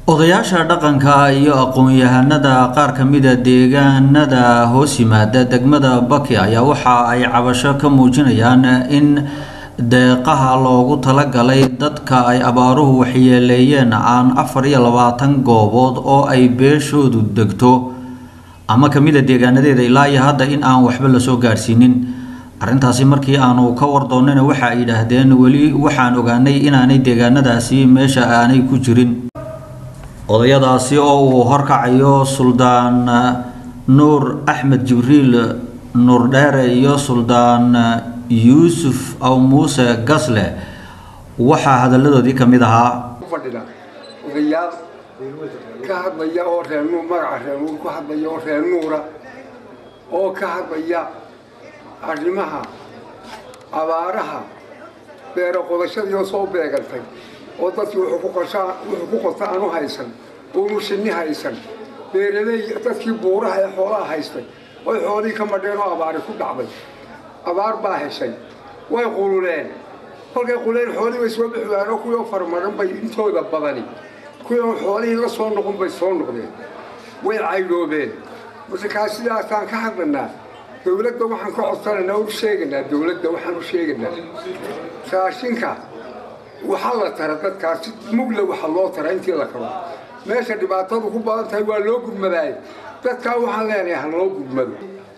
odayaasha dhaqanka iyo aqoon-yahanada qaar ka mid ah deegaanada hoos yimaada degmada Baki ayaa waxa ay cabasho ka muujinayaan in deeqaha loogu talagalay dadka ay abaaruhu waxyeeleeyeen aan 24 goobood oo ay beeshoodu degto ama ka mid ah deegaanadeeda ilaa iyo hadda in aan waxba la soo gaarsiinin arrintaasi markii aanu ka wardoonayna waxa ay yiraahdeen wali waxaan ogaanay inaanay deegaanadaasi meesha aanay ku jirin odayadaasi oo uu horkacayo Suldaan Nuur Axmed Jibriil Nuur Dheere iyo Suldaan Yuusuf aw Muuse Gasle waxa hadaladoodii kamid ahaa fadhida odayaal ka hadlaya oo reenu magaca reenu ku hadlaya oo reenuura oo ka hadlaya arrimaha abaaraha beero qodashadii soo beegantay oo dadkii wuxuu ku qota aanu haysan oo mushini haysan beeralay dadkii buuraha ee xoolaha haystay oo xoolii ka madheen oo abaar ku dhacday abaar baa heshay way qululeen kolkay quleen xoolii way soo bixiyaan oo kuwa farmaran bay intooda badani kuwa xoolii la soo noqon bay soo noqdeen way caydoobeen marka sidaas aan ka hadlanaa dawladda waxaan ka codsanaynaa oo sheeganaa dawladda waxaan u sheeganaa raashinka waxa la tara dadkaasi mugla waxa loo tara intii la karo meesha dhibaatadu ku badan tahay waa loo gudmaday dadka waxaan leenahay loo gudmado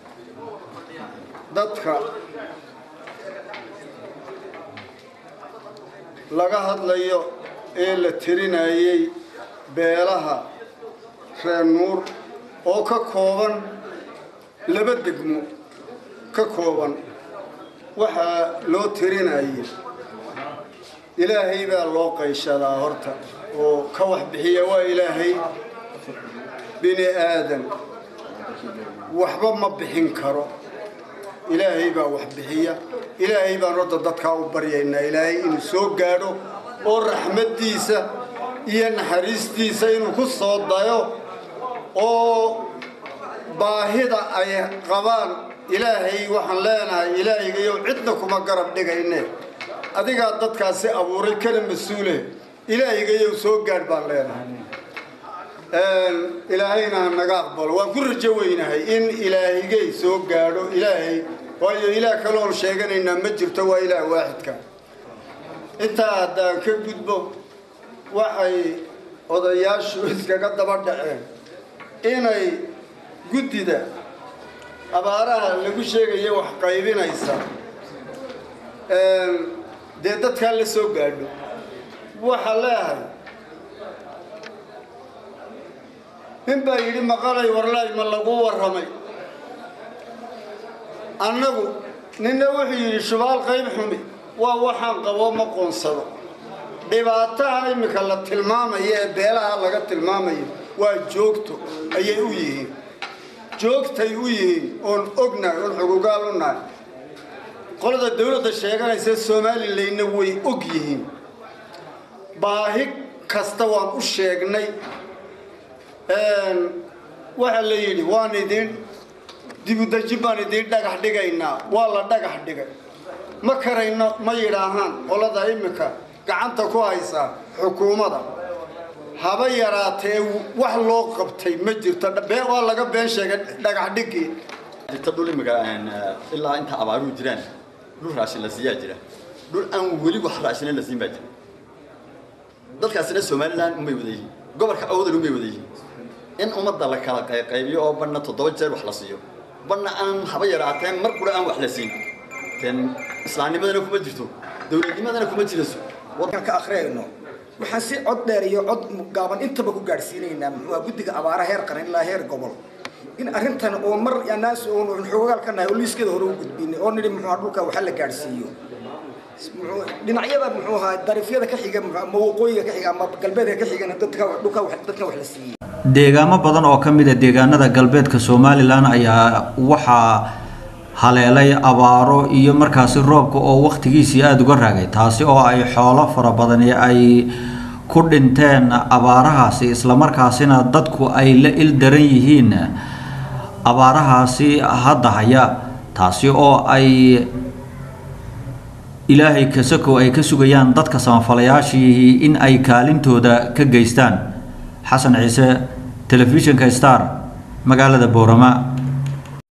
dadka laga hadlayo ee la tirinayay beelaha reer Nuur oo ka kooban laba degmo ka kooban waxa loo tirinayay ilaahay baa loo qayshadaa horta oo ka wax bixiya waa ilaahay bini aadan waxba ma bixin karo ilaahay baa wax bixiya ilaahay baan horta dadka u baryaynaa ilaahay inuu soo gaadho oo raxmadiisa iyo naxariistiisa inuu ku soo dayo oo baahida ay qabaan ilaahay waxaan leenahay ilaahigayo cidna kuma garab dhigaynee adiga dadkaasi abuuray kala mas'uule ilaahigayo soo gaar baan leenahay ilaahayna naga aqbal waan ku rajo weynahay in ilaahigay soo gaadho ilaahay waayo ilaah kale oo sheeganayna ma jirto waa ilaah waaxidka inta hadaan ka gudbo waxay odayaashu iskaga daba dhaceen inay guddida abaaraha lagu sheegayo wax qaybinaysa dee dadka la soo gaadho waxa leeyahay in baa yidhi maqalay warlaay ma lagu warramay annagu ninna wuxuu yidhi shubaal qayb xumi waa waxaan qabo ma qoonsado dhibaataha imika la tilmaamayo ee beelaha laga tilmaamayo waa joogto ayay u yihiin joogtay u yihiin oon ognahay oon xugugaal u nahay qolada dawladda sheeganaysa Soomaaliland way og yihiin baahi kasta waan u sheegnay waxa la yiri waan idin dib u dajin baan idin dhagax dhigaynaa waa la dhagax dhigay ma karayno ma yiraahaan qolada imika gacanta ku haysa xukuumadda haba yaraatee wax loo qabtay ma jirto waa laga been sheegay dhagax dhigii tadul imika ilaa inta abaaru jiraan dhul raashin la siiyaa jira dhul aan wali wax raashin la siin baa jira dadkaasina Soomaaliland uma wadayeen gobolka awdal uma wadayeen in umada la kala qaybiyo oo banna 7 jeer wax la siiyo banna aan haba yaraatee mar qura aan wax la siin tan islaamnimadana kuma jirto dawladnimadana kuma jirto wadanka ka akhriyayno waxaan si cod dheer iyo cod gaaban intaba ku gaarsiinaynaa waa guddiga abaaraha heer qaran ilaa heer gobol in arrintan oo mar yanaas oo xuquuqal ka nahay oo liiskeeda hore u gudbinay oo nidhi muxuu dhulka waxa la gaarsiiyo dhinacyada muxuu ahaa darafyada ka xiga ma waqooyiga ka xiga ama galbeedka ka xigana dadka wax la siiyay deegaamo badan oo ka mid ah deegaanada galbeedka Soomaaliland ayaa waxa haleelay abaaro iyo markaasi roobka oo waqtigiisii aad uga raagay taasi oo ay xoolo fara badan ay ku dhinteen abaarahaasi isla markaasina dadku ay la il daran yihiin abaarahaasi hadda haya taasi oo ay ilaahay kasako ay ka sugayaan dadka samafalayaashii in ay kaalintooda ka geystaan xasan ciise telefishinka star magaalada Boorama.